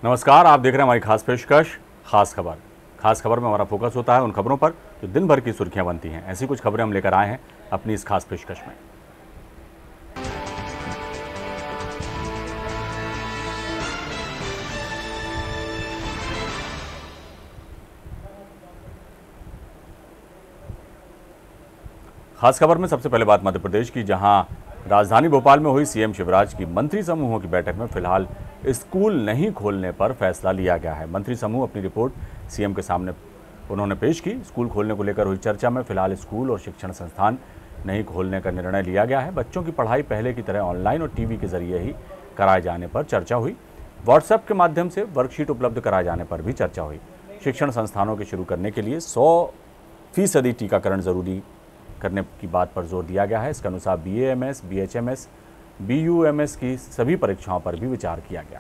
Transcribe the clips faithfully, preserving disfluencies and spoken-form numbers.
नमस्कार, आप देख रहे हैं हमारी खास पेशकश खास खबर। खास खबर में हमारा फोकस होता है उन खबरों पर जो दिन भर की सुर्खियां बनती हैं। ऐसी कुछ खबरें हम लेकर आए हैं अपनी इस खास पेशकश में। खास खबर में सबसे पहले बात मध्य प्रदेश की, जहां राजधानी भोपाल में हुई सीएम शिवराज की मंत्री समूहों की बैठक में फिलहाल स्कूल नहीं खोलने पर फैसला लिया गया है। मंत्री समूह अपनी रिपोर्ट सीएम के सामने उन्होंने पेश की। स्कूल खोलने को लेकर हुई चर्चा में फिलहाल स्कूल और शिक्षण संस्थान नहीं खोलने का निर्णय लिया गया है। बच्चों की पढ़ाई पहले की तरह ऑनलाइन और टीवी के जरिए ही कराए जाने पर चर्चा हुई। व्हाट्सएप के माध्यम से वर्कशीट उपलब्ध कराए जाने पर भी चर्चा हुई। शिक्षण संस्थानों के शुरू करने के लिए सौ फीसदी टीकाकरण जरूरी करने की बात पर जोर दिया गया है। इसके अनुसार B A M S, B H M S, B U M S की सभी परीक्षाओं पर भी विचार किया गया।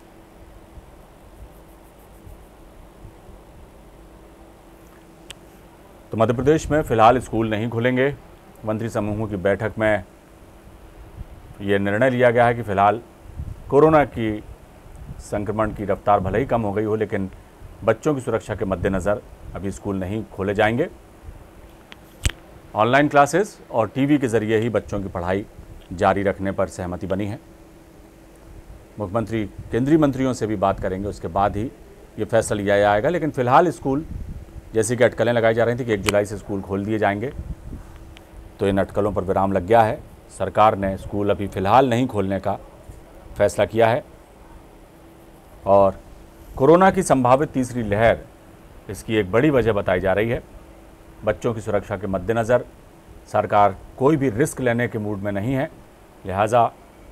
तो मध्य प्रदेश में फिलहाल स्कूल नहीं खुलेंगे। मंत्री समूहों की बैठक में यह निर्णय लिया गया है कि फिलहाल कोरोना की संक्रमण की रफ्तार भले ही कम हो गई हो, लेकिन बच्चों की सुरक्षा के मद्देनज़र अभी स्कूल नहीं खोले जाएंगे। ऑनलाइन क्लासेस और टीवी के जरिए ही बच्चों की पढ़ाई जारी रखने पर सहमति बनी है। मुख्यमंत्री केंद्रीय मंत्रियों से भी बात करेंगे, उसके बाद ही ये फैसला लिया जाएगा। लेकिन फिलहाल स्कूल जैसी कि अटकलें लगाई जा रही थी कि एक जुलाई से स्कूल खोल दिए जाएंगे, तो इन अटकलों पर विराम लग गया है। सरकार ने स्कूल अभी फ़िलहाल नहीं खोलने का फैसला किया है और कोरोना की संभावित तीसरी लहर इसकी एक बड़ी वजह बताई जा रही है। बच्चों की सुरक्षा के मद्देनज़र सरकार कोई भी रिस्क लेने के मूड में नहीं है, लिहाजा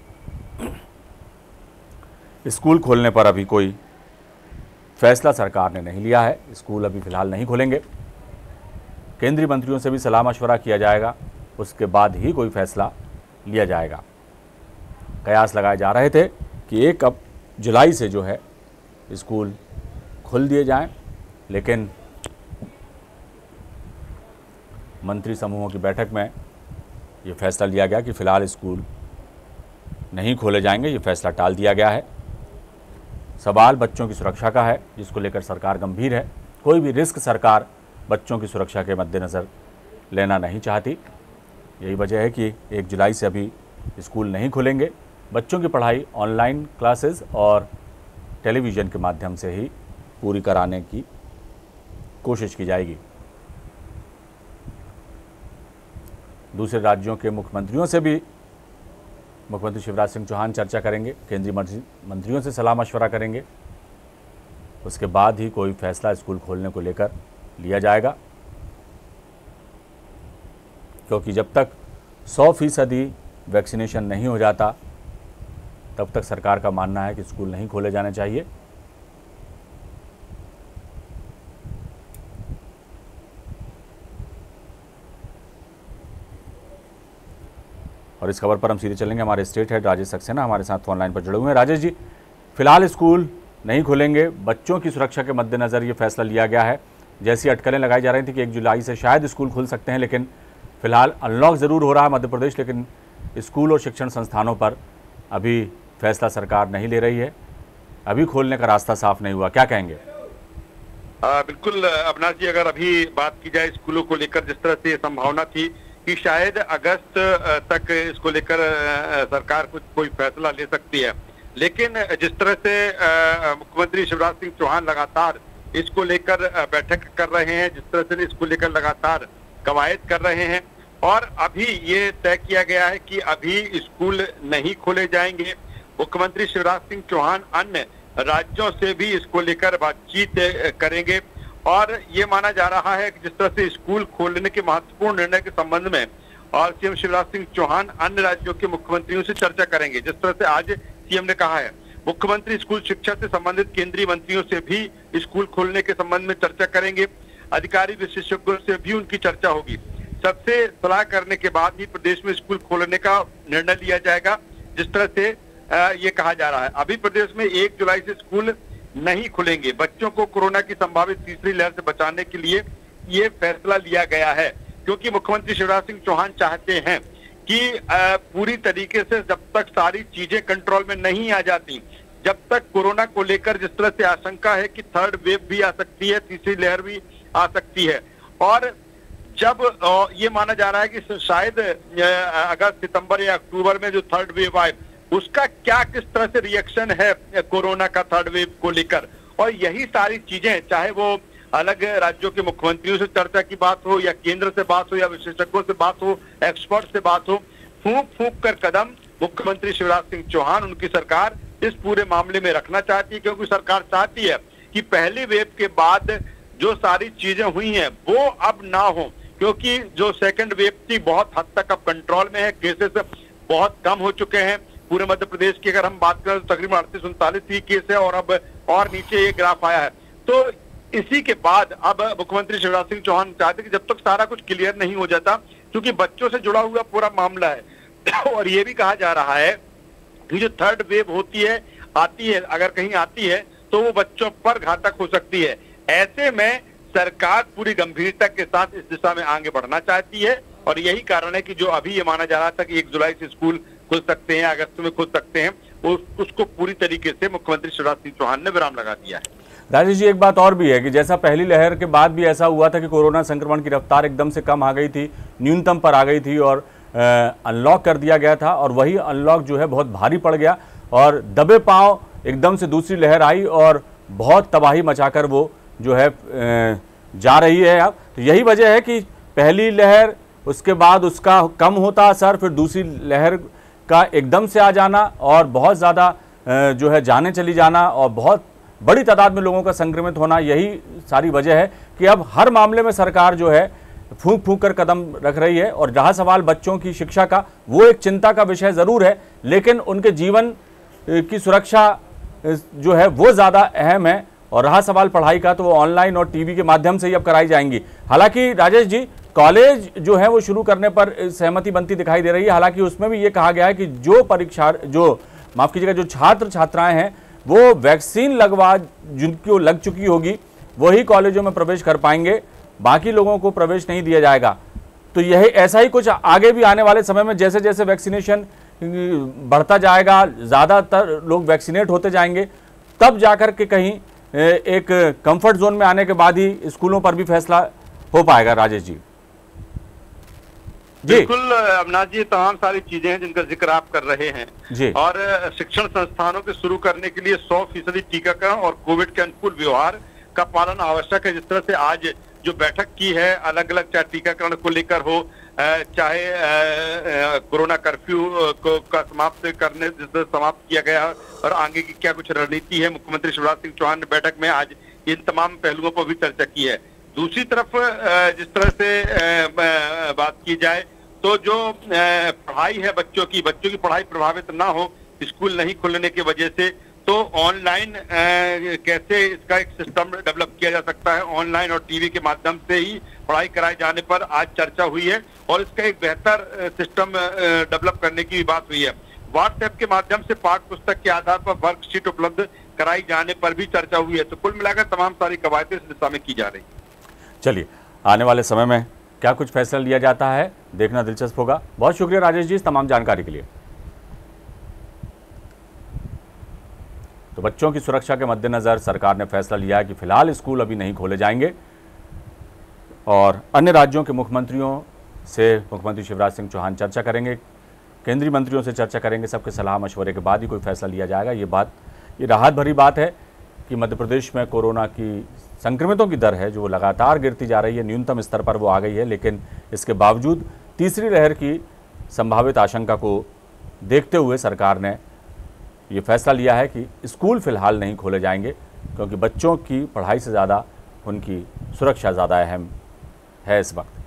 स्कूल खोलने पर अभी कोई फैसला सरकार ने नहीं लिया है। स्कूल अभी फ़िलहाल नहीं खोलेंगे। केंद्रीय मंत्रियों से भी सलाह मशवरा किया जाएगा, उसके बाद ही कोई फैसला लिया जाएगा। कयास लगाए जा रहे थे कि एक अब जुलाई से जो है स्कूल खोल दिए जाएं, लेकिन मंत्री समूहों की बैठक में ये फैसला लिया गया कि फ़िलहाल स्कूल नहीं खोले जाएंगे। ये फैसला टाल दिया गया है। सवाल बच्चों की सुरक्षा का है, जिसको लेकर सरकार गंभीर है। कोई भी रिस्क सरकार बच्चों की सुरक्षा के मद्देनज़र लेना नहीं चाहती। यही वजह है कि एक जुलाई से अभी स्कूल नहीं खुलेंगे। बच्चों की पढ़ाई ऑनलाइन क्लासेस और टेलीविज़न के माध्यम से ही पूरी कराने की कोशिश की जाएगी। दूसरे राज्यों के मुख्यमंत्रियों से भी मुख्यमंत्री शिवराज सिंह चौहान चर्चा करेंगे, केंद्रीय मंत्रियों से सलाह मशवरा करेंगे। उसके बाद ही कोई फैसला स्कूल खोलने को लेकर लिया जाएगा, क्योंकि जब तक सौ फीसदी वैक्सीनेशन नहीं हो जाता तब तक सरकार का मानना है कि स्कूल नहीं खोले जाने चाहिए। और इस खबर पर हम सीधे चलेंगे। हमारे स्टेट हेड राजेश सक्सेना हमारे साथ फोन लाइन पर जुड़े हुए हैं। राजेश जी, फिलहाल स्कूल नहीं खुलेंगे, बच्चों की सुरक्षा के मद्देनज़र ये फैसला लिया गया है। जैसी अटकलें लगाई जा रही थी कि एक जुलाई से शायद स्कूल खुल सकते हैं, लेकिन फिलहाल अनलॉक ज़रूर हो रहा है मध्य प्रदेश, लेकिन स्कूल और शिक्षण संस्थानों पर अभी फैसला सरकार नहीं ले रही है। अभी खोलने का रास्ता साफ नहीं हुआ, क्या कहेंगे? आ, बिल्कुल अविनाश जी, अगर अभी बात की जाए स्कूलों को लेकर, जिस तरह से संभावना थी कि शायद अगस्त तक इसको लेकर सरकार कुछ कोई फैसला ले सकती है, लेकिन जिस तरह से मुख्यमंत्री शिवराज सिंह चौहान लगातार इसको लेकर बैठक कर रहे हैं, जिस तरह से इसको लेकर लगातार कवायद कर रहे हैं, और अभी ये तय किया गया है कि अभी स्कूल नहीं खोले जाएंगे। मुख्यमंत्री शिवराज सिंह चौहान अन्य राज्यों से भी इसको लेकर बातचीत करेंगे और ये माना जा रहा है कि जिस तरह से स्कूल खोलने के महत्वपूर्ण निर्णय के संबंध में और सीएम शिवराज सिंह चौहान अन्य राज्यों के मुख्यमंत्रियों से चर्चा करेंगे। जिस तरह से आज सीएम ने कहा है, मुख्यमंत्री स्कूल शिक्षा से संबंधित केंद्रीय मंत्रियों से भी स्कूल खोलने के संबंध में चर्चा करेंगे। अधिकारी विशेषज्ञों से भी उनकी चर्चा होगी। सबसे सलाह करने के बाद ही प्रदेश में स्कूल खोलने का निर्णय लिया जाएगा। जिस तरह से ये कहा जा रहा है, अभी प्रदेश में एक जुलाई से स्कूल नहीं खुलेंगे। बच्चों को कोरोना की संभावित तीसरी लहर से बचाने के लिए ये फैसला लिया गया है, क्योंकि मुख्यमंत्री शिवराज सिंह चौहान चाहते हैं कि पूरी तरीके से जब तक सारी चीजें कंट्रोल में नहीं आ जाती जब तक कोरोना को लेकर जिस तरह से आशंका है कि थर्ड वेव भी आ सकती है, तीसरी लहर भी आ सकती है, और जब ये माना जा रहा है कि शायद अगस्त, सितंबर या अक्टूबर में जो थर्ड वेव आए उसका क्या किस तरह से रिएक्शन है कोरोना का थर्ड वेव को लेकर, और यही सारी चीजें, चाहे वो अलग राज्यों के मुख्यमंत्रियों से चर्चा की बात हो या केंद्र से बात हो या विशेषज्ञों से बात हो, एक्सपर्ट से बात हो, फूंक फूंक कर कदम मुख्यमंत्री शिवराज सिंह चौहान, उनकी सरकार इस पूरे मामले में रखना चाहती है, क्योंकि सरकार चाहती है कि पहली वेव के बाद जो सारी चीजें हुई हैं वो अब ना हो, क्योंकि जो सेकंड वेव थी बहुत हद तक अब कंट्रोल में है, केसेस बहुत कम हो चुके हैं। पूरे मध्य प्रदेश की अगर हम बात करें तो तकरीबन अड़तीस उनतालीस ही केस है और अब और नीचे ये ग्राफ आया है। तो इसी के बाद अब मुख्यमंत्री शिवराज सिंह चौहान चाहते कि जब तक सारा कुछ क्लियर नहीं हो जाता, क्योंकि बच्चों से जुड़ा हुआ पूरा मामला है और ये भी कहा जा रहा है कि जो थर्ड वेव होती है, आती है, अगर कहीं आती है तो वो बच्चों पर घातक हो सकती है। ऐसे में सरकार पूरी गंभीरता के साथ इस दिशा में आगे बढ़ना चाहती है और यही कारण है कि जो अभी ये माना जा रहा था कि एक जुलाई से स्कूल खुल सकते हैं, अगस्त में खुल सकते हैं, उस, उसको पूरी तरीके से मुख्यमंत्री शिवराज सिंह चौहान ने विराम लगा दिया है। राजेश जी, एक बात और भी है कि जैसा पहली लहर के बाद भी ऐसा हुआ था कि कोरोना संक्रमण की रफ्तार एकदम से कम आ गई थी, न्यूनतम पर आ गई थी और अनलॉक कर दिया गया था, और वही अनलॉक जो है बहुत भारी पड़ गया और दबे पांव एकदम से दूसरी लहर आई और बहुत तबाही मचाकर वो जो है जा रही है अब। तो यही वजह है कि पहली लहर, उसके बाद उसका कम होता असर, फिर दूसरी लहर का एकदम से आ जाना और बहुत ज़्यादा जो है जाने चली जाना और बहुत बड़ी तादाद में लोगों का संक्रमित होना, यही सारी वजह है कि अब हर मामले में सरकार जो है फूंक फूंक कर कदम रख रही है। और रहा सवाल बच्चों की शिक्षा का, वो एक चिंता का विषय ज़रूर है, लेकिन उनके जीवन की सुरक्षा जो है वो ज़्यादा अहम है। और रहा सवाल पढ़ाई का, तो वो ऑनलाइन और टीवी के माध्यम से ही अब कराई जाएंगी। हालांकि राजेश जी, कॉलेज जो है वो शुरू करने पर सहमति बनती दिखाई दे रही है। हालांकि उसमें भी ये कहा गया है कि जो परीक्षा जो माफ़ कीजिएगा जो छात्र छात्राएँ हैं वो वैक्सीन लगवा जिनको लग चुकी होगी वही कॉलेजों में प्रवेश कर पाएंगे, बाकी लोगों को प्रवेश नहीं दिया जाएगा। तो यही ऐसा ही कुछ आगे भी आने वाले समय में जैसे जैसे वैक्सीनेशन बढ़ता जाएगा, ज़्यादातर लोग वैक्सीनेट होते जाएंगे, तब जाकर के कहीं एक कंफर्ट जोन में आने के बाद ही स्कूलों पर भी फैसला हो पाएगा। राजेश जी जी बिल्कुल अविनाश जी, तमाम सारी चीजें हैं जिनका जिक्र आप कर रहे हैं जी। और शिक्षण संस्थानों के शुरू करने के लिए सौ फीसदी टीकाकरण और कोविड के अनुकूल व्यवहार का पालन आवश्यक है। जिस तरह से आज जो बैठक की है, अलग अलग चाहे टीकाकरण को लेकर हो, चाहे कोरोना कर्फ्यू को का समाप्त करने जिस तरह समाप्त किया गया और आगे की क्या कुछ रणनीति है, मुख्यमंत्री शिवराज सिंह चौहान ने बैठक में आज इन तमाम पहलुओं पर भी चर्चा की है। दूसरी तरफ जिस तरह से बात की जाए तो जो पढ़ाई है बच्चों की बच्चों की पढ़ाई प्रभावित ना हो स्कूल नहीं खुलने की वजह से, तो ऑनलाइन कैसे इसका एक सिस्टम डेवलप किया जा सकता है, ऑनलाइन और टीवी के माध्यम से ही पढ़ाई कराए जाने पर आज चर्चा हुई है और इसका एक बेहतर सिस्टम डेवलप करने की भी बात हुई है। व्हाट्सएप के माध्यम से पाठ्य पुस्तक के आधार पर वर्कशीट उपलब्ध कराई जाने पर भी चर्चा हुई है। तो कुल मिलाकर तमाम सारी कवायदें इस दिशा में की जा रही है। चलिए, आने वाले समय में क्या कुछ फैसला लिया जाता है देखना दिलचस्प होगा। बहुत शुक्रिया राजेश जी इस तमाम जानकारी के लिए। तो बच्चों की सुरक्षा के मद्देनजर सरकार ने फैसला लिया है कि फिलहाल स्कूल अभी नहीं खोले जाएंगे और अन्य राज्यों के मुख्यमंत्रियों से मुख्यमंत्री शिवराज सिंह चौहान चर्चा करेंगे, केंद्रीय मंत्रियों से चर्चा करेंगे, सबके सलाह मशवरे के बाद ही कोई फैसला लिया जाएगा। ये बात ये राहत भरी बात है कि मध्य प्रदेश में कोरोना की संक्रमितों की दर है जो लगातार गिरती जा रही है, न्यूनतम स्तर पर वो आ गई है, लेकिन इसके बावजूद तीसरी लहर की संभावित आशंका को देखते हुए सरकार ने ये फैसला लिया है कि स्कूल फिलहाल नहीं खोले जाएंगे, क्योंकि बच्चों की पढ़ाई से ज़्यादा उनकी सुरक्षा ज़्यादा अहम है इस वक्त।